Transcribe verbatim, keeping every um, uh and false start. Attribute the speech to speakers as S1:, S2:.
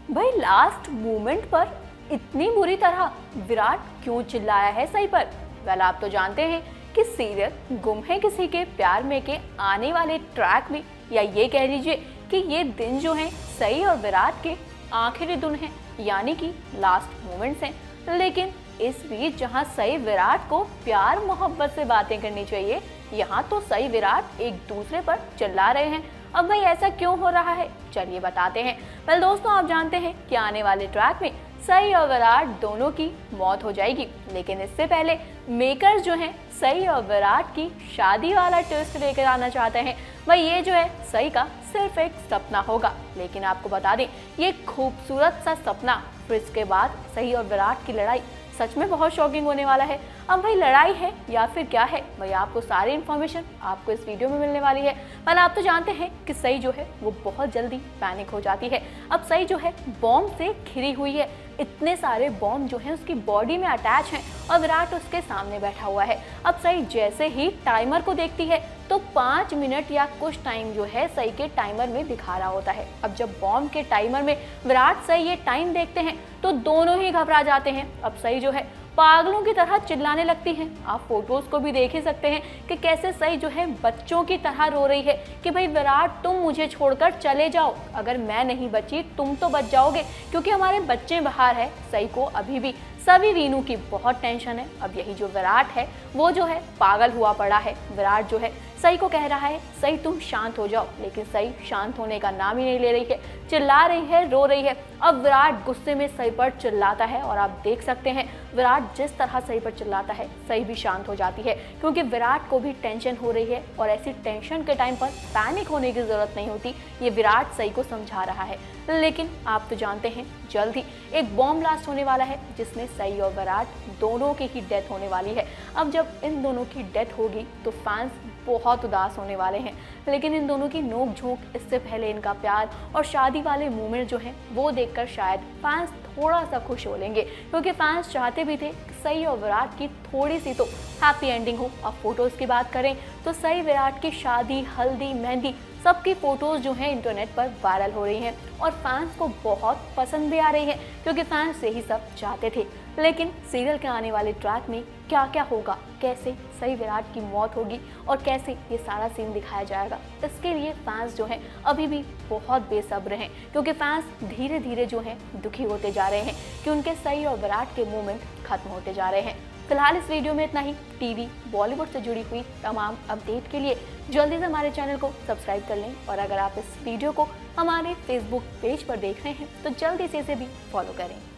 S1: भाई last moment पर इतनी बुरी तरह विराट क्यों चिल्लाया है सही पर? वेल आप तो जानते हैं कि सीरियल गुम है किसी के प्यार में के आने वाले ट्रैक में, या ये कह लीजिए कि ये दिन जो है सई और विराट के आखिरी दिन है, यानी कि लास्ट मोमेंट्स हैं। लेकिन इस बीच जहां सई विराट को प्यार मोहब्बत से बातें करनी चाहिए, यहाँ तो सई विराट एक दूसरे पर चिल्ला रहे हैं। अब भाई ऐसा क्यों हो रहा है, चलिए बताते हैं। वेल दोस्तों, आप जानते हैं कि आने वाले ट्रैक में सई और विराट दोनों की मौत हो जाएगी, लेकिन इससे पहले मेकर्स जो हैं सई और विराट की शादी वाला ट्विस्ट लेकर आना चाहते हैं। भाई ये जो है सई का सिर्फ एक सपना होगा, लेकिन आपको बता दें ये खूबसूरत सा सपना, फिर इसके बाद सई और विराट की लड़ाई सच में बहुत शॉकिंग होने वाला है। अब भाई लड़ाई है या फिर क्या है, भाई आपको सारी इन्फॉर्मेशन आपको इस वीडियो में मिलने वाली है। पर आप तो जानते हैं कि सई जो है वो बहुत जल्दी पैनिक हो जाती है। अब सई जो है बॉम्ब से घिरी हुई है, इतने सारे बॉम्ब जो हैं उसकी बॉडी में अटैच हैं और विराट उसके सामने बैठा हुआ है। अब सई जैसे ही टाइमर को देखती है तो पाँच मिनट या कुछ टाइम जो है सई के टाइमर में दिखा रहा होता है। अब जब बॉम्ब के टाइमर में विराट सई ये टाइम देखते हैं तो दोनों ही घबरा जाते हैं। अब सई जो है पागलों की तरह चिल्लाने लगती हैं। आप फोटोज को भी देख ही सकते हैं कि कैसे सई जो है बच्चों की तरह रो रही है कि भाई विराट तुम मुझे छोड़कर चले जाओ, अगर मैं नहीं बची तुम तो बच जाओगे, क्योंकि हमारे बच्चे बाहर है। सई को अभी भी सभी वीनू की बहुत टेंशन है। अब यही जो विराट है वो जो है पागल हुआ पड़ा है। विराट जो है सई को कह रहा है सई तुम शांत हो जाओ, लेकिन सई शांत होने का नाम ही नहीं ले रही है, चिल्ला रही है, रो रही है। अब विराट गुस्से में सई पर चिल्लाता है और आप देख सकते हैं विराट जिस तरह सई पर चिल्लाता है सई भी शांत हो जाती है, क्योंकि विराट को भी टेंशन हो रही है और ऐसी टेंशन के टाइम पर पैनिक होने की जरूरत नहीं होती, ये विराट सई को समझा रहा है। लेकिन आप तो जानते हैं जल्द ही एक बॉम्ब ब्लास्ट होने वाला है जिसमें सई और विराट दोनों की ही डेथ होने वाली है। अब जब इन दोनों की डेथ होगी तो फैंस बहुत उदास होने वाले हैं, लेकिन इन दोनों की नोक झोंक, इससे पहले इनका प्यार और शादी वाले मोमेंट जो हैं वो देखकर शायद फैंस थोड़ा सा खुश हो लेंगे, क्योंकि फैंस चाहते भी थे कि सई और विराट की थोड़ी सी तो हैप्पी एंडिंग हो। अब फोटोज़ की बात करें तो सई विराट की शादी, हल्दी, मेहंदी सबकी फ़ोटोज़ जो हैं इंटरनेट पर वायरल हो रही हैं और फैंस को बहुत पसंद भी आ रही है, क्योंकि फैंस यही सब चाहते थे। लेकिन सीरियल के आने वाले ट्रैक में क्या क्या होगा, कैसे सई विराट की मौत होगी और कैसे ये सारा सीन दिखाया जाएगा, इसके लिए फैंस जो हैं अभी भी बहुत बेसब्र हैं, क्योंकि फैंस धीरे धीरे जो हैं दुखी होते जा रहे हैं कि उनके सई और विराट के मोमेंट खत्म होते जा रहे हैं। फिलहाल इस वीडियो में इतना ही। टीवी बॉलीवुड से जुड़ी हुई तमाम अपडेट के लिए जल्दी से हमारे चैनल को सब्सक्राइब कर लें, और अगर आप इस वीडियो को हमारे फेसबुक पेज पर देख रहे हैं तो जल्दी से इसे भी फॉलो करें।